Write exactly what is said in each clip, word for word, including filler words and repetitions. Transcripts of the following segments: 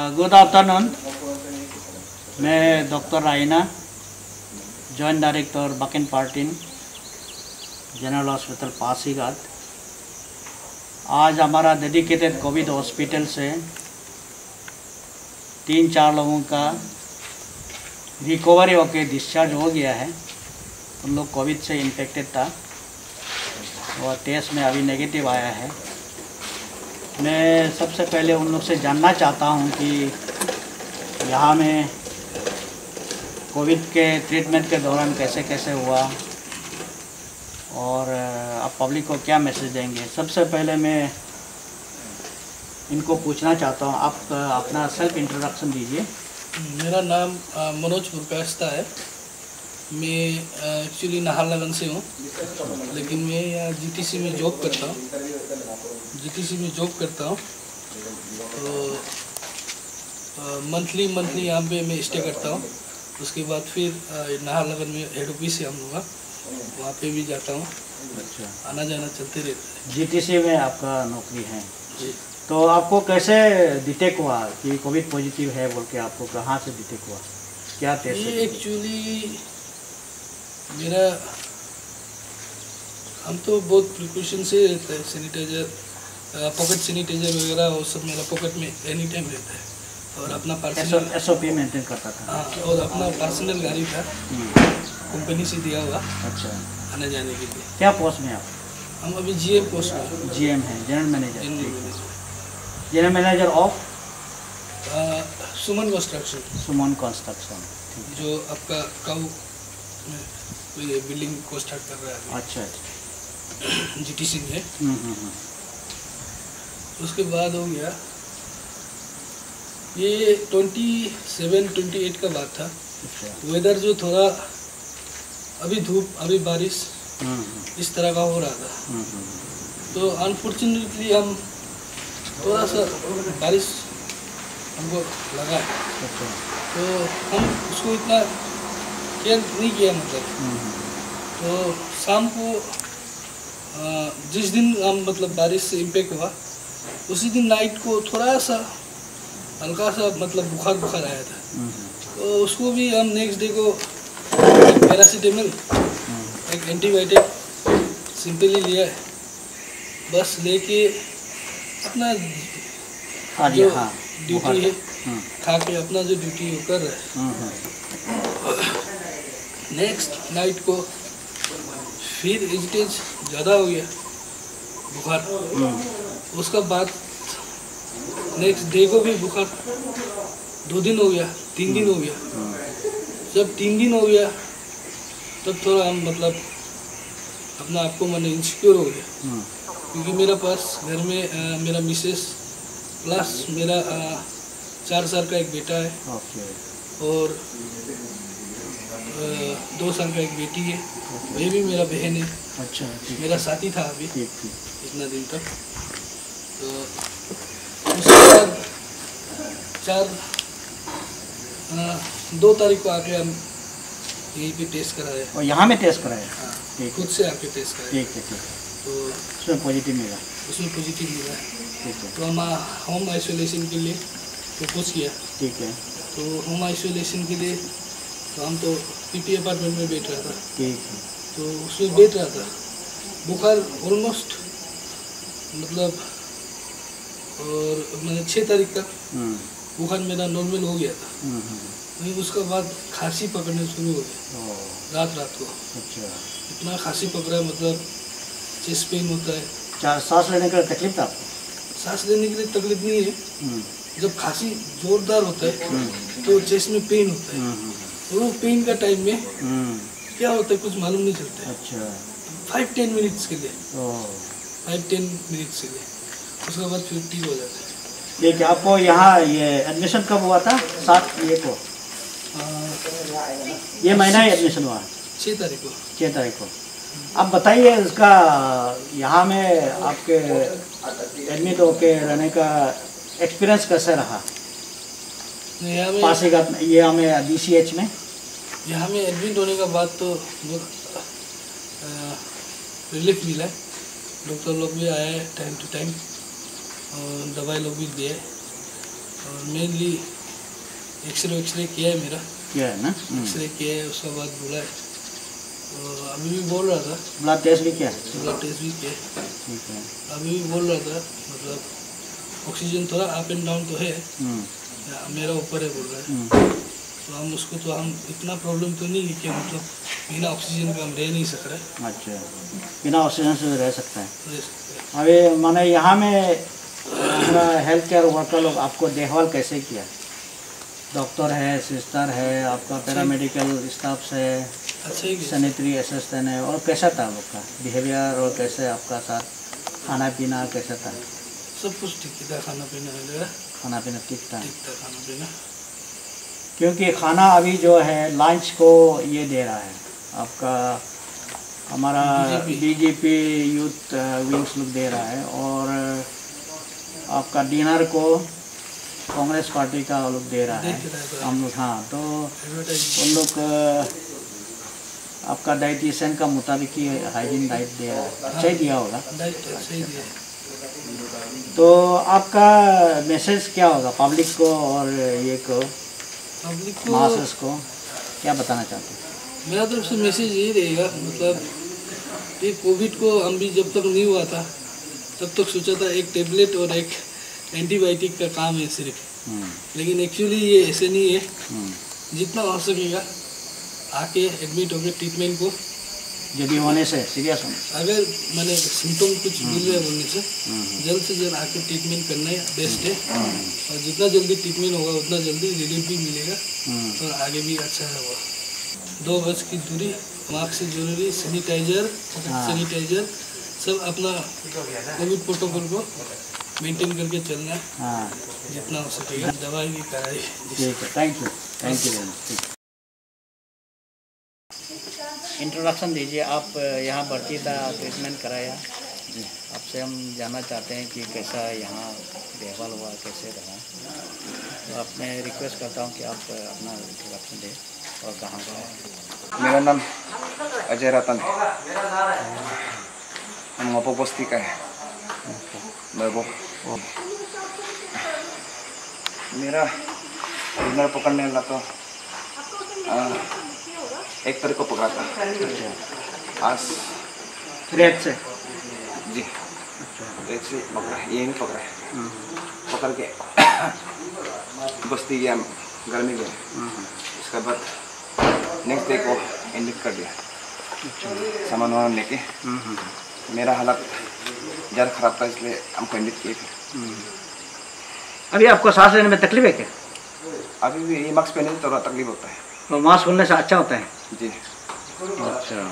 Good afternoon, मैं doctor Raina, joint director Bakin Pertin general hospital Pasighat. आज हमारा डेडिकेटेड कोविड हॉस्पिटल से तीन चार लोगों का रिकवरी होकर डिस्चार्ज हो गया है। उन लोग कोविड से इन्फेक्टेड था और टेस्ट में अभी नेगेटिव आया है। मैं सबसे पहले उन लोग से जानना चाहता हूं कि यहाँ में कोविड के ट्रीटमेंट के दौरान कैसे कैसे हुआ और आप पब्लिक को क्या मैसेज देंगे। सबसे पहले मैं इनको पूछना चाहता हूं, आप अपना सेल्फ इंट्रोडक्शन दीजिए। मेरा नाम मनोज पुरकास्ता है। मैं एक्चुअली नाहरलगुन से हूँ, लेकिन मैं यहाँ जीटीसी में जॉब करता हूँ जीटीसी में जॉब करता हूँ तो मंथली मंथली यहाँ पे मैं स्टे करता हूँ। उसके बाद फिर नाहरलगुन में हेड ऑफिस है हम लोग का, वहाँ पे भी जाता हूँ। अच्छा, आना जाना चलते रहता है। जीटीसी में आपका नौकरी है जी। तो आपको कैसे डिटेक्ट हुआ कि कोविड पॉजिटिव है बोल के? आपको कहाँ से डिटेक्ट हुआ, क्या टेस्ट? ये एक्चुअली मेरा हम तो बहुत प्रिकॉशन से रहता है। सैनिटाइजर, पॉकेट सैनिटाइजर वगैरह वो सब मेरा पॉकेट में एनी टाइम रहता है। और अपना पर्सनल एसओपी मेंटेन करता था। हाँ, और अपना पर्सनल गाड़ी था, कंपनी से दिया हुआ। अच्छा, आने जाने के लिए। क्या पोस्ट में आप? हम अभी जीएम पोस्ट में। जीएम है, general manager. Manager general manager of Suman construction. Suman construction, जो आपका काऊ ये बिल्डिंग को स्टार्ट कर रहा है। अच्छा अच्छा, जीटीसी में। हम्म हम्म। उसके बाद हो गया ये ट्वेंटी सेवन ट्वेंटी एट का बात था। अच्छा। वेदर जो थोड़ा अभी धूप अभी बारिश इस तरह का हो रहा था, तो अनफॉर्चुनेटली हम थोड़ा सा बारिश हमको लगा है। अच्छा। तो हम उसको इतना केयर नहीं किया, मतलब तो शाम को जिस दिन हम मतलब बारिश से इम्पेक्ट हुआ, उसी दिन नाइट को थोड़ा सा हल्का सा मतलब बुखार बुखार आया था। तो उसको भी हम नेक्स्ट डे को पैरासीटामोल, एक एंटीबायोटिक सिंपली लिया है। बस लेके अपना जो ड्यूटी है खा के अपना जो ड्यूटी है कर रहा है। नेक्स्ट नाइट को फिर एजिटेज ज़्यादा हो गया बुखार। उसका बाद नेक्स्ट डे को भी बुखार, दो दिन हो गया, तीन दिन हो गया। जब तीन दिन हो गया तब थोड़ा हम मतलब अपना आपको मैंने इनसिक्योर हो गया, क्योंकि मेरा पास घर में आ, मेरा मिसेस प्लस मेरा आ, चार साल का एक बेटा है और आ, दो साल का एक बेटी है। ये भी मेरा बहन है। अच्छा, मेरा साथी था अभी इतना दिन तक। तो उसके बाद चार आ, दो तारीख को आके हम यहीं पे टेस्ट कराए। और यहाँ में टेस्ट कराए? हाँ, ठीक, खुद से आके टेस्ट कराए। ठीक है, ठीक है। तो उसमें पॉजिटिव मिला? उसमें पॉजिटिव मिला है। ठीक है। तो हम होम आइसोलेशन के लिए प्रपोज किया। ठीक है। तो होम आइसोलेशन के लिए तो हम तो पीपी अपार्टमेंट में बैठ रहा था। ठीक है। तो उसमें बैठ रहा था, बुखार ऑलमोस्ट मतलब, और मैंने छः तारीख तक बुखार मेरा नॉर्मल हो गया था। लेकिन उसके बाद खांसी पकड़ने शुरू हो गया रात रात को। अच्छा। इतना खांसी पकड़ा, मतलब चेस्ट पेन होता है। चार सांस लेने का तकलीफ था आपको? सांस लेने के लिए तकलीफ नहीं है। जब खांसी जोरदार होता है तो चेस्ट में पेन होता है। और वो पेन का टाइम में क्या होता है कुछ मालूम नहीं चलता है। अच्छा। फाइव टेन मिनट्स के लिए फाइव टेन मिनट्स के लिए उसके बाद फिर ठीक हो जाता है। देखिए, आपको यहाँ ये एडमिशन कब हुआ था? सात ये को ये महीना ही एडमिशन हुआ? छः तारीख को। छः तारीख को। अब बताइए इसका यहाँ में आपके एडमिट होके रहने का एक्सपीरियंस कैसे रहा? यहाँ में पासीघाट में, ये हमें डीसीएच में यहाँ में एडमिट होने का बाद तो बहुत रिलीफ मिला है। डॉक्टर लोग भी आए टाइम टू टाइम और दवाई लोग भी दिए। और मेनली एक्सरे एक्सरे किया है मेरा, क्या है ना? एक्सरे किया है, उसके बाद बोला है। तो अभी भी बोल रहा था, ब्लड टेस्ट भी किया? ब्लड टेस्ट भी किया। ठीक है। अभी भी बोल रहा था मतलब ऑक्सीजन थोड़ा अप एंड डाउन तो है, मेरा ऊपर है बोल रहा है। तो हम उसको तो हम इतना प्रॉब्लम तो नहीं है कि मतलब बिना ऑक्सीजन का हम रह नहीं सक रहे। अच्छा, बिना ऑक्सीजन से रह सकता है। रह सकते हैं। अभी माने यहाँ में अपना हेल्थ केयर वर्कर लोग आपको देखभाल कैसे किया? डॉक्टर है, सिस्टर है, आपका पैरामेडिकल स्टाफ है, अच्छा ही सैनिटरी असिस्टेंट है, और कैसा था लोग का बिहेवियर और कैसे आपका साथ खाना पीना कैसा था? सब कुछ ठीक था, खाना पीना मिलेगा, खाना पीना ठीक था? ठीक था खाना पीना। क्योंकि खाना अभी जो है लंच को ये दे रहा है आपका हमारा बीजेपी यूथ विंग्स लोग दे रहा है, और आपका डिनर को कांग्रेस पार्टी का लोग दे रहा है हम लोग। हाँ, तो उन लोग आपका डाइटिशियन का मुताबिक ही हाइजीन डाइट दे रहा है, अच्छा ही दिया होगा। डाइट सही दिया। तो आपका मैसेज क्या होगा पब्लिक को और ये को पब्लिक को मासेस को क्या बताना चाहते हैं? मेरा तरफ से मैसेज यही रहेगा, मतलब ये कोविड को हम भी जब तक नहीं हुआ था तब तक सोचा था एक टेबलेट और एक एंटीबायोटिक का काम है सिर्फ, लेकिन एक्चुअली ये ऐसे नहीं है। जितना हो सकेगा आके एडमिट होकर ट्रीटमेंट को, जो भी होने से सीरियस होने से, अगर मैंने सिम्टम कुछ मिल रहे बोलने से जल्द से जल्द आके ट्रीटमेंट करना है बेस्ट है। और जितना जल्दी ट्रीटमेंट होगा उतना जल्दी रिलीफ भी मिलेगा और आगे भी अच्छा है। वो दो गज की दूरी, मास्क से जरूरी, सैनिटाइजर सैनिटाइजर सब अपना कोविड प्रोटोकॉल को मेंटेन करके चलना है। हाँ, जितना हो सकेगा। दवाई भी कराई। ठीक है, thank you thank you very much. Introduction दीजिए, आप यहाँ भर्ती था, ट्रीटमेंट कराया, आपसे हम जानना चाहते हैं कि कैसा यहाँ देखभाल हुआ, कैसे रहा। तो आप मैं रिक्वेस्ट करता हूँ कि आप अपना इंट्रोडक्शन दें और कहाँ का है। मेरा नाम अजय रतन है, हम मोपो बस्ती का है। मोपो मेरा डिनर पकड़ने वाला तो आ, एक तारीख को पकड़ा था आज रेत से। जी, रेत से पकड़ा, ये नहीं पकड़ा है, पकड़ के बस्ती गया, गर्मी गए। उसके बाद नेक्स्ट डे को एडमिट कर दिया सामान वामान लेके। मेरा हालत ज़्यादा ख़राब था इसलिए हमको एडमिट किए थे। अभी आपको सांस लेने में तकलीफ है क्या? अभी भी ये मास्क पहने तो थोड़ा तकलीफ होता है। तो मास्क खोलने से अच्छा होता है? जी। अच्छा,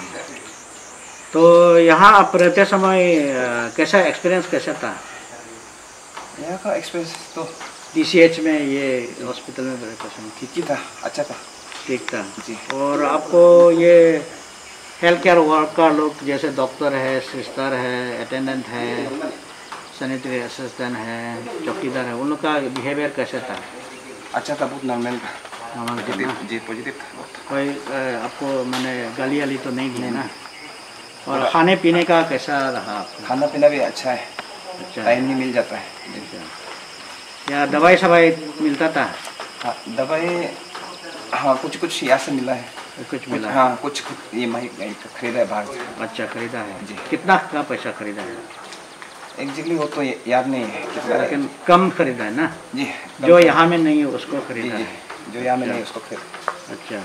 तो यहाँ आप रहते समय कैसा एक्सपीरियंस कैसा था? यहाँ का एक्सपीरियंस तो डीसीएच में, ये हॉस्पिटल में रहते समय ठीक ही था, अच्छा था। ठीक था जी। और आपको ये हेल्थ केयर वर्कर लोग जैसे डॉक्टर है, सिस्टर है, अटेंडेंट है, सैनिटरी असिस्टेंट है, चौकीदार है, उन लोग का बिहेवियर कैसे था? अच्छा था, बहुत नॉर्मल था। नॉर्मल था ना? जी, पॉजिटिव था बहुत। कोई अ, आपको मैंने गाली वाली तो नहीं दी ना? और खाने पीने का कैसा रहा आपका? खाना पीना भी अच्छा है, अच्छा, टाइम नहीं मिल जाता है। अच्छा, या दवाई सवाई मिलता था? हाँ, दवाई हाँ कुछ कुछ यहाँ से मिला है, कुछ मिला? हाँ कुछ ये मही खरीदा है बाहर से। अच्छा, खरीदा है जी। कितना का पैसा खरीदा है? एग्जैक्टली वो तो याद नहीं है कितना, लेकिन कम खरीदा है ना? जी, जो यहाँ में नहीं है उसको जी खरीदा जी, है? जो यहाँ में नहीं उसको खरीदा। अच्छा,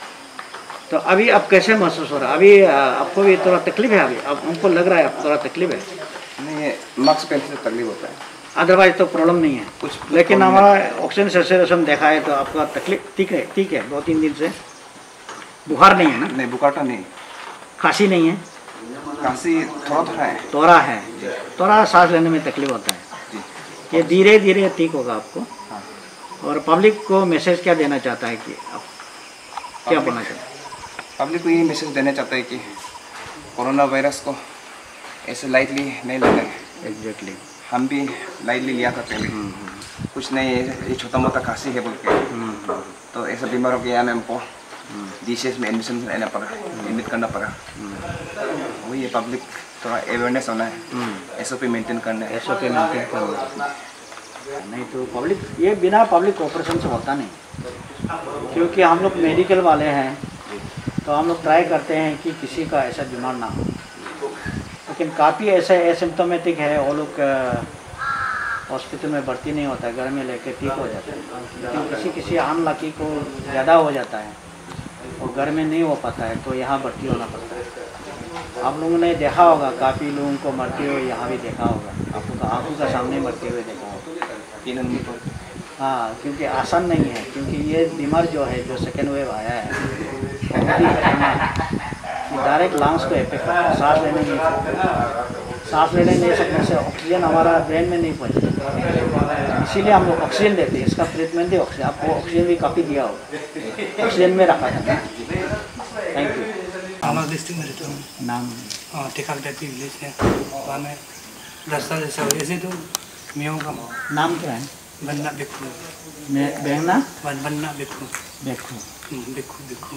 तो अभी आप कैसे महसूस हो रहा है? अभी आ, आपको भी थोड़ा तकलीफ है? अभी अब हमको लग रहा है आपको थोड़ा तकलीफ है। नहीं, ये मास्क पहनने से तकलीफ होता है, अदरवाइज तो प्रॉब्लम नहीं है कुछ लेकिन problem हमारा ऑक्सीजन सैचुरेशन देखा है तो आपका तकलीफ ठीक है? ठीक है, दो तीन दिन से बुखार नहीं है ना? नहीं, बुखार नहीं, खांसी नहीं है? खांसी थोड़ा थोड़ा है। तोरा है, तोरा सांस लेने में तकलीफ होता है जी। ये धीरे धीरे ठीक होगा आपको। हाँ। और पब्लिक को मैसेज क्या देना चाहता है कि आप क्या बोलना चाहते हैं? पब्लिक को यही मैसेज देना चाहता है कि कोरोना वायरस को ऐसे लाइटली नहीं लेना है। एग्जैक्टली, हम भी लाइटली लिया था पहले, कुछ नहीं, ये छोटा मोटा खांसी है बोल के, तो ऐसा बीमारों के यहाँ में हमको डीसीएच में एडमिशन लेना पड़ा, एडमिट करना पड़ा। वही ये पब्लिक थोड़ा अवेयरनेस होना है, एसओपी मेंटेन करना है। एसओपी मेंटेन करना। नहीं तो पब्लिक ये बिना पब्लिक कोऑपरेशन से होता नहीं, क्योंकि हम लोग मेडिकल वाले हैं तो हम लोग ट्राई करते हैं कि किसी का ऐसा बीमार ना हो, लेकिन काफ़ी ऐसे एसिम्टोमेटिक है वो लोग हॉस्पिटल में भर्ती नहीं होता है, घर में लेके ठीक हो जाता है। लेकिन किसी किसी अनलकी को ज़्यादा हो जाता है और घर में नहीं हो पाता है तो यहाँ भर्ती होना पड़ता है। आप लोगों ने देखा होगा काफ़ी लोगों को मरते हुए, यहाँ भी देखा होगा, आपको तो आंखों का सामने मरते हुए देखा होगा। तीन आदमी पर हाँ, क्योंकि आसान नहीं है, क्योंकि ये बीमार जो है जो सेकेंड वेव आया है बहुत ही खतरनाक, डायरेक्ट लंग्स को इफेक्ट करता है, सांस लेने नहीं सकते, सांस लेने नहीं सकने से ऑक्सीजन हमारा ब्रेन में नहीं पहुँचता, इसीलिए हम लोग ऑक्सीजन देते हैं। इसका ट्रीटमेंट ही ऑक्सीजन, आपको ऑक्सीजन भी काफ़ी दिया होगा, ऑक्सीजन में रखा था। Thank you. हमारा डिस्ट्रिक्ट में रहता हूँ, नाम हाँ टेकाल टाइप की विलेज है, वहाँ में रास्ता जैसा हो, ऐसे तो मियों का नाम क्या है? बन्ना बिखू, मैं बेंगना बन बन्ना बिखू, देखो बिखू बिखू।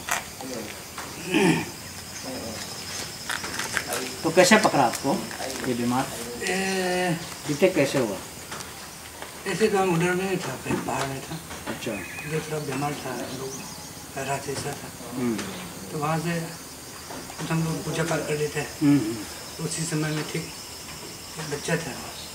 तो कैसे पकड़ा आपको ये बीमार? ए, डिटेक्ट कैसे हुआ? ऐसे तो हम उधर में था, फिर बाहर में था, अच्छा। जो थोड़ा बीमार था, लोग पैरा जैसा था, हम्म तो वहाँ से कुछ हम लोग पूजा पाठ कर लेते हैं। हम्म, हम्म। उसी समय में ठीक एक बच्चा था,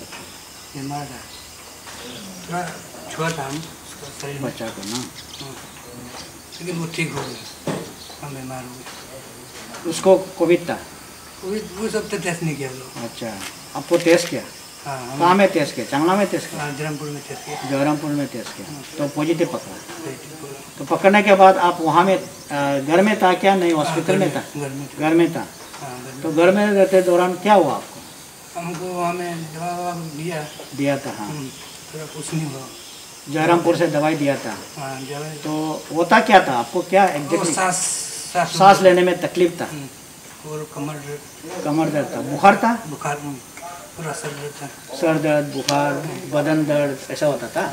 बीमार था, थोड़ा छुआ था हम उसका शरीर में, बच्चा को ना, हाँ, लेकिन वो ठीक हो गया, हम बीमार हो गए। उसको कोविड था? वो वो सब तो टेस्ट नहीं किया हम लोग। अच्छा, आपको टेस्ट किया? हाँ हम कहाँ में टेस्ट किया? चांगला में टेस्ट किया? हाँ, जयरामपुर में टेस्ट किया। जयरामपुर में टेस्ट किया तो पॉजिटिव पकड़ा। हाँ, तो पकड़ने के बाद आप वहाँ में अ, घर में था क्या? नहीं, हॉस्पिटल में था? घर में था। घर में था। हाँ, घर में। तो घर में रहते दौरान क्या हुआ आपको? हमको वहाँ में दवा ववा दिया, दिया था? हाँ, हम्म, थोड़ा कुछ नहीं हुआ। जयरामपुर से दवाई दिया था। हाँ दवा तो होता क्या था आपको? क्या वो एग्जैक्टली? सांस सांस सांस लेने में तकलीफ था? हम्म, और कमर दर्द, कमर दर्द था? बुखार था? बुखार, हम्म, पूरा सर दर्द था। सर दर्द, बुखार, बदन दर्द ऐसा होता था?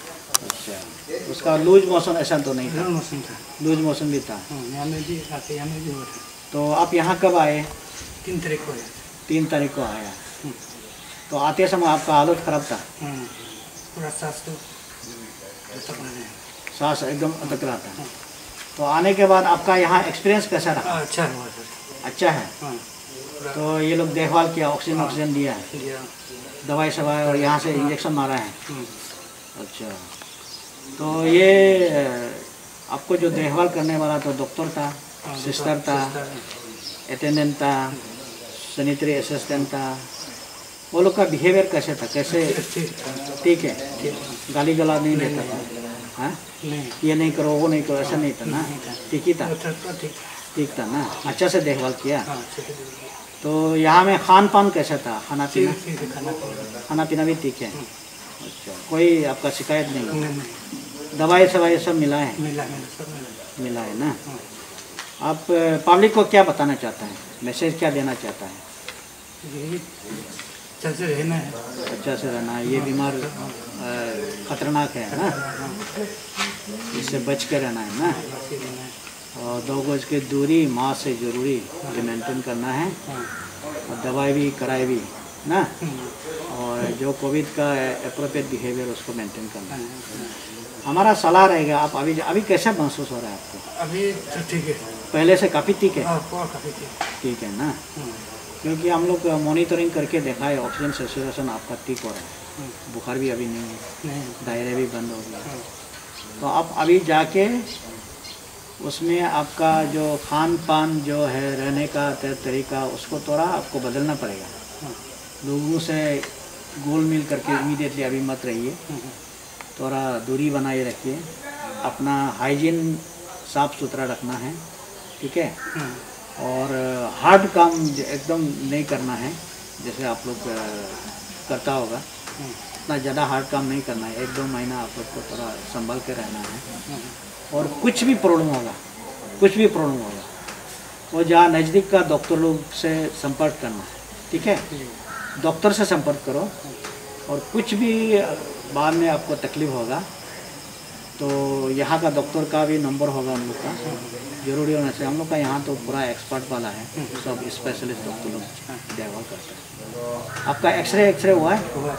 अच्छा, उसका लूज मोशन ऐसा तो नहीं था? जरूर मौसम था। लूज मोशन भी था। हाँ, यहाँ में भी आते, यहाँ में भी हुआ था। तो आप यहाँ कब आए? तीन तारीख को आया। तीन तारीख को आया। हम्म, तो आते समय आपका हालत खराब था? हम्म, पूरा सांस तो तक रहे हैं। सांस एकदम अटक रहा था। तो आने के बाद आपका यहाँ एक्सपीरियंस कैसा रहा? हाँ, अच्छा हुआ सर। अच्छा है। हाँ, पूरा तो ये लोग देखभाल किया, ऑक्सीजन ऑक्सीजन दिया है, दिया। दवाई सवाई और यहाँ से इंजेक्शन मारा है? हम्म, अच्छा, तो ये अ, आपको जो देखभाल करने वाला तो डॉक्टर था, हाँ, सिस्टर था, सिस्टर, अटेंडेंट था, सैनिटरी असिस्टेंट था, वो लोग का बिहेवियर कैसे था? कैसे? ठीक था। ठीक है, ठीक, गाली गला नहीं देता था? हाँ, नहीं, ये नहीं करो वो नहीं करो ऐसा नहीं था ना? ठीक ही था? वो था तो ठीक था। ठीक था ना? अच्छा से देखभाल किया? हाँ, अच्छे से देखभाल। तो यहाँ में खान पान कैसा था? खाना पीना? ठीक ठीक है, खाना पीना। खाना पीना भी ठीक है? अच्छा, कोई आपका शिकायत नहीं? नहीं, नहीं, दवाई सवाई सब मिला है? मिला मिला सब मिला। मिला है ना? हाँ, आप पब्लिक को क्या बताना चाहता है? मैसेज क्या देना चाहता है? यही अच्छे से रहना है। अच्छा से रहना है, ये बीमार अ, खतरनाक है ना, इससे बच के रहना है ना, बस ही रहना है। और दो गज की दूरी मास्क से ज़रूरी ये मेंटेन करना है, हाँ, और दवाई भी कराए भी ना, हम्म, और जो कोविड का अप्रोप्रिएट बिहेवियर उसको मेंटेन करना है। हाँ, हमारा सलाह रहेगा, आप अभी अभी कैसा महसूस हो रहा है आपको? अभी तो ठीक है। पहले से काफ़ी ठीक है? हाँ, और काफी ठीक। ठीक है ना, हम्म, क्योंकि हम लोग मॉनिटरिंग करके देखा है, ऑक्सीजन सेचुरेशन आपका ठीक हो रहा है, हम्म, बुखार भी अभी नहीं है, नहीं, दायरे भी बंद हो गया। हाँ, तो आप अभी जाके उसमें आपका जो खान पान जो है रहने का तरीका उसको थोड़ा आपको बदलना पड़ेगा। हाँ, लोगों से गोल मिल करके इमीडिएटली अभी मत रहिए, हम्म, थोड़ा दूरी बनाए रखिए, अपना हाइजीन साफ सुथरा रखना है, ठीक है, हम्म, और हार्ड काम एकदम नहीं करना है, जैसे आप लोग अ, करता होगा हम्म, इतना ज़्यादा हार्ड काम नहीं करना है। एक दो महीना आप लोग को थोड़ा संभल के रहना है, हम्म, और कुछ भी प्रॉब्लम होगा, कुछ भी प्रॉब्लम होगा वो जहाँ नज़दीक का डॉक्टर लोग से संपर्क करना है, ठीक है, डॉक्टर से संपर्क करो, और कुछ भी बाद में आपको तकलीफ होगा तो यहाँ का डॉक्टर का भी नंबर होगा हम लोग का, जरूरी होना चाहिए। हम लोग का यहाँ तो पूरा एक्सपर्ट वाला है, सब स्पेशलिस्ट डॉक्टर लोग देखभाल करते हैं। आपका एक्सरे एक्सरे हुआ है? हुआ।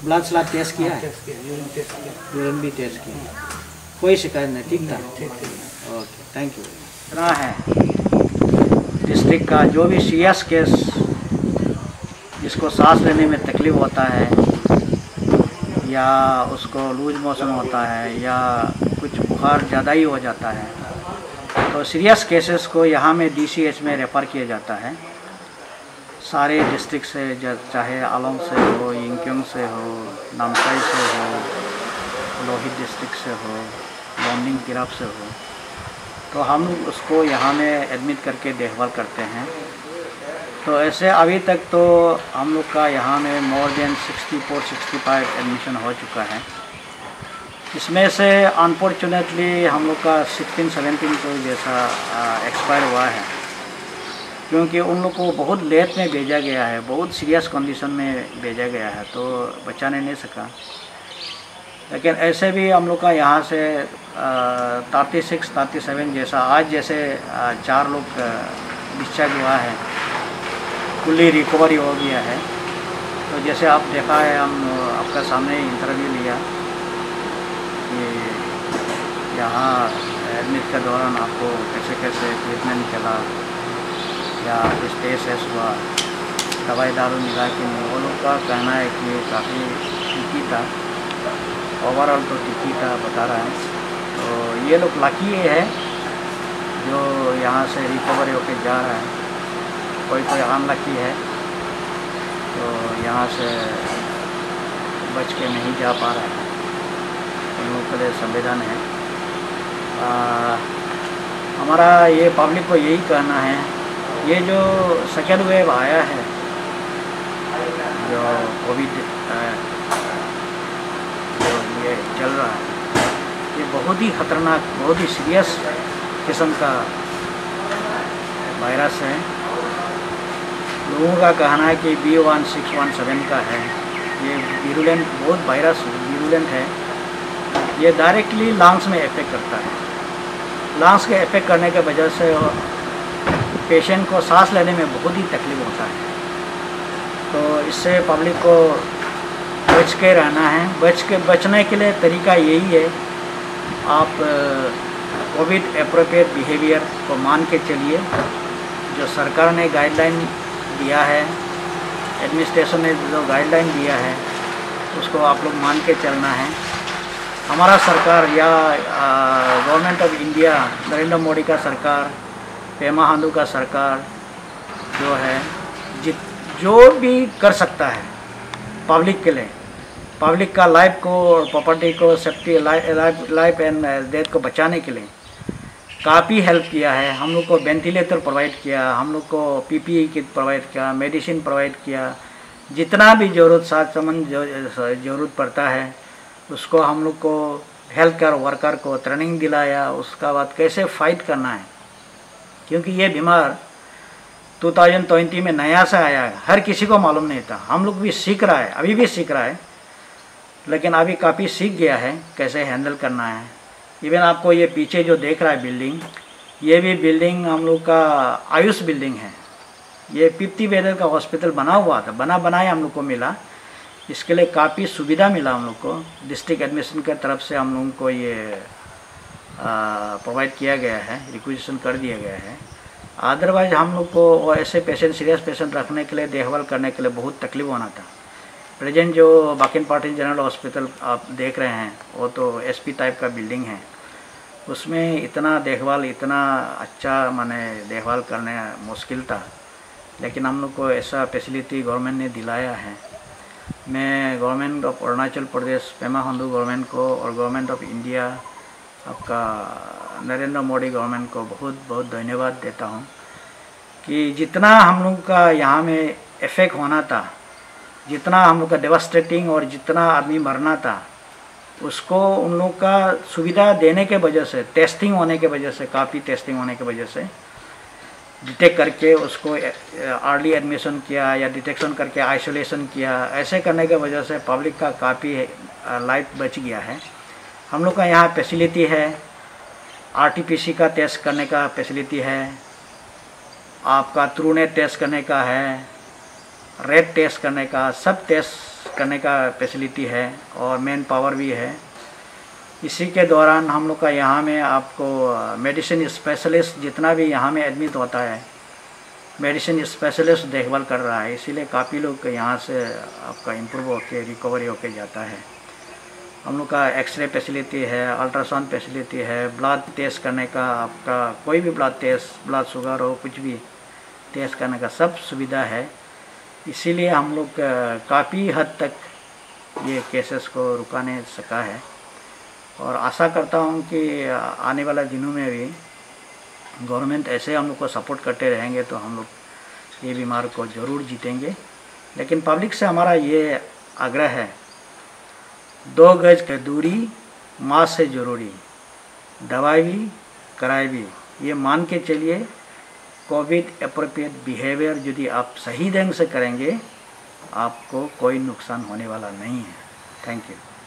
ब्लड स्लैब टेस्ट किया है? टेस्ट किया, यूरिन टेस्ट किया। यूरिन भी टेस्ट किया, कोई शिकायत नहीं, ठीक था? ठीक ठीक। Okay, thank you. इतना है डिस्ट्रिक्ट का जो भी सीरियस केस जिसको सांस लेने में तकलीफ होता है या उसको लूज मोशन होता है या कुछ बुखार ज़्यादा ही हो जाता है, तो सीरियस केसेस को यहाँ में डीसीएच में रेफ़र किया जाता है। सारे डिस्ट्रिक्ट से, चाहे आलोंग से हो, यिंकियोंग से हो, नामसाई से हो, लोहित डिस्ट्रिक्ट से हो, लोंगडिंग तिरप से हो, तो हम उसको यहाँ में एडमिट करके देखभाल करते हैं। तो ऐसे अभी तक तो हम लोग का यहाँ में more than sixty four sixty five admission हो चुका है। इसमें से अनफॉर्चुनेटली हम लोग का सिक्सटीन सेवेंटीन को जैसा एक्सपायर हुआ है, क्योंकि उन लोग को बहुत लेट में भेजा गया है, बहुत सीरियस कंडीशन में भेजा गया है, तो बचाने नहीं सका। लेकिन ऐसे भी हम लोग का यहाँ से थर्टी सिक्स थर्टी सेवन जैसा आज जैसे आ, चार लोग डिस्चार्ज हुआ है, फुल्ली रिकवरी हो गया है। तो जैसे आप देखा है, हम आपका सामने इंटरव्यू लिया कि यहाँ एडमिट के दौरान आपको कैसे कैसे ट्रीटमेंट चला या कुछ टेस्ट वेस्ट हुआ, दवाई दारू मिला कि नहीं। वो लोग का कहना है कि काफ़ी ठीक ही था, ओवरऑल तो ठीक ही था बता रहा है। तो ये लोग लकी है जो यहाँ से रिकवरी होकर जा रहा है, कोई कोई अनलकी है तो यहाँ से बच के नहीं जा पा रहा है। उन लोगों के लिए संविधान है। आ, हमारा ये पब्लिक को यही कहना है, ये जो सेकेंड वेव आया है, जो कोविड जो ये चल रहा है, ये बहुत ही खतरनाक, बहुत ही सीरियस किस्म का वायरस है। लोगों का कहना है कि B one six one seven का है। ये वीरुलेंट, बहुत वायरस वीरुलेंट है। ये डायरेक्टली लंग्स में इफेक्ट करता है। लंग्स के इफेक्ट करने के वजह से पेशेंट को सांस लेने में बहुत ही तकलीफ होता है। तो इससे पब्लिक को बच के रहना है। बच के बचने के लिए तरीका यही है, आप कोविड एप्रोप्रिएट बिहेवियर को मान के चलिए। जो सरकार ने गाइडलाइन दिया है, एडमिनिस्ट्रेशन ने जो गाइडलाइन दिया है, उसको आप लोग मान के चलना है। हमारा सरकार या government of India, Narendra Modi का सरकार, पेमा खांडू का सरकार जो है, जित जो भी कर सकता है पब्लिक के लिए, पब्लिक का लाइफ को और प्रॉपर्टी को, safety, life life and death को बचाने के लिए काफ़ी हेल्प किया है। हम लोग को वेंटिलेटर प्रोवाइड किया, हम लोग को पीपीई किट प्रोवाइड किया, मेडिसिन प्रोवाइड किया। जितना भी ज़रूरत साथ सामान जो ज़रूरत पड़ता है उसको हम लोग को हेल्थ केयर वर्कर को ट्रेनिंग दिलाया। उसका बाद कैसे फाइट करना है, क्योंकि ये बीमार टू थाउजेंड ट्वेंटी में नया से आया है, हर किसी को मालूम नहीं था। हम लोग भी सीख रहा है, अभी भी सीख रहा है, लेकिन अभी काफ़ी सीख गया है कैसे हैंडल करना है। इवन आपको ये पीछे जो देख रहा है बिल्डिंग, ये भी बिल्डिंग हम लोग का आयुष बिल्डिंग है। ये फिफ्टी बेडर का हॉस्पिटल बना हुआ था, बना बनाया हम लोग को मिला। इसके लिए काफ़ी सुविधा मिला हम लोग को, डिस्ट्रिक्ट एडमिनिस्ट्रेशन की तरफ से हम लोगों को ये प्रोवाइड किया गया है, रिक्वेजिशन कर दिया गया है। अदरवाइज हम लोग को ऐसे पेशेंट, सीरियस पेशेंट रखने के लिए, देखभाल करने के लिए बहुत तकलीफ होना था। प्रेजेंट जो बाकिन पाटिल जनरल हॉस्पिटल आप देख रहे हैं, वो तो एसपी टाइप का बिल्डिंग है। उसमें इतना देखभाल, इतना अच्छा माने देखभाल करने मुश्किल था, लेकिन हम लोग को ऐसा फैसिलिटी गवर्नमेंट ने दिलाया है। मैं government of Arunachal Pradesh, Pema Khandu government को और गवर्नमेंट ऑफ इंडिया, आपका नरेंद्र मोदी गवर्नमेंट को बहुत बहुत धन्यवाद देता हूँ कि जितना हम लोग का यहाँ में इफेक्ट होना था, जितना हम लोग का डेवास्टेटिंग और जितना आदमी मरना था, उसको उन लोग का सुविधा देने के वजह से, टेस्टिंग होने के वजह से, काफ़ी टेस्टिंग होने के वजह से डिटेक्ट करके उसको अर्ली एडमिशन किया या डिटेक्शन करके आइसोलेशन किया। ऐसे करने के वजह से पब्लिक का काफ़ी लाइफ बच गया है। हम लोग का यहाँ फैसिलिटी है, आरटीपीसी का टेस्ट करने का फैसिलिटी है, आपका थ्रू नेट टेस्ट करने का है, रेट टेस्ट करने का, सब टेस्ट करने का फैसिलिटी है और मैन पावर भी है। इसी के दौरान हम लोग का यहाँ में आपको मेडिसिन स्पेशलिस्ट जितना भी यहाँ में एडमिट होता है, मेडिसिन स्पेशलिस्ट देखभाल कर रहा है, इसीलिए काफ़ी लोग यहाँ से आपका इम्प्रूव होके रिकवरी होके जाता है। हम लोग का एक्सरे फैसिलिटी है, अल्ट्रासाउंड फैसिलिटी है, ब्लड टेस्ट करने का, आपका कोई भी ब्लड टेस्ट, ब्लड शुगर हो, कुछ भी टेस्ट करने का सब सुविधा है। इसीलिए हम लोग काफ़ी हद तक ये केसेस को रुकाने सका है और आशा करता हूँ कि आने वाला दिनों में भी गवर्नमेंट ऐसे हम लोग को सपोर्ट करते रहेंगे तो हम लोग ये बीमार को ज़रूर जीतेंगे। लेकिन पब्लिक से हमारा ये आग्रह है, दो गज की दूरी मास्क से ज़रूरी, दवाई भी कराए भी, ये मान के चलिए। कोविड अप्रोप्रिएट बिहेवियर यदि आप सही ढंग से करेंगे आपको कोई नुकसान होने वाला नहीं है। Thank you.